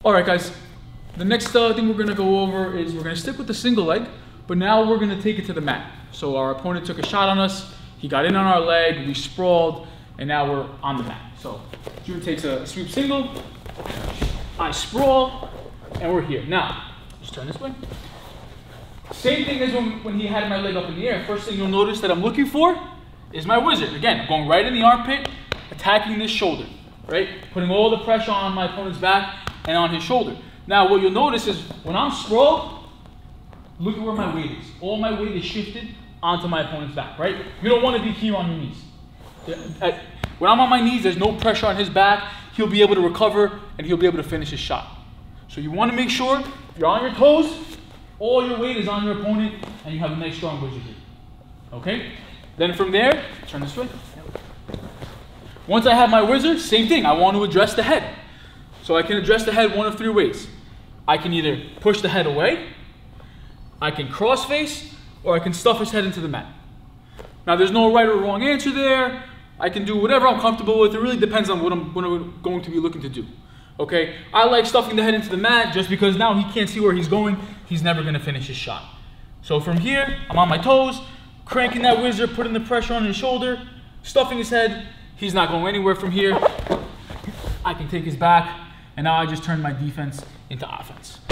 All right, guys. The next thing we're gonna go over is we're gonna stick with the single leg, but now we're gonna take it to the mat. So our opponent took a shot on us, he got in on our leg, we sprawled, and now we're on the mat. So Drew takes a sweep single, I sprawl, and we're here. Now, just turn this way. Same thing as when he had my leg up in the air. First thing you'll notice that I'm looking for is my whizzer. Again, I'm going right in the armpit, attacking this shoulder, right? Putting all the pressure on my opponent's back and on his shoulder. Now, what you'll notice is when I'm sprawled, look at where my weight is. All my weight is shifted onto my opponent's back, right? You don't want to be here on your knees. When I'm on my knees, there's no pressure on his back. He'll be able to recover and he'll be able to finish his shot. So you want to make sure you're on your toes, all your weight is on your opponent, and you have a nice strong whizzer here. Okay? Then from there, turn this way. Once I have my whizzer, same thing. I want to address the head. So I can address the head one of three ways. I can either push the head away, I can cross face, or I can stuff his head into the mat. Now there's no right or wrong answer there. I can do whatever I'm comfortable with. It really depends on what I'm going to be looking to do. Okay, I like stuffing the head into the mat just because now he can't see where he's going. He's never going to finish his shot. So from here, I'm on my toes, cranking that whizzer, putting the pressure on his shoulder, stuffing his head. He's not going anywhere from here. I can take his back, and now I just turn my defense into offense.